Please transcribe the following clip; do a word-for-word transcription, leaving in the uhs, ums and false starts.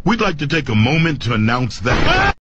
We'd like to take a moment to announce that...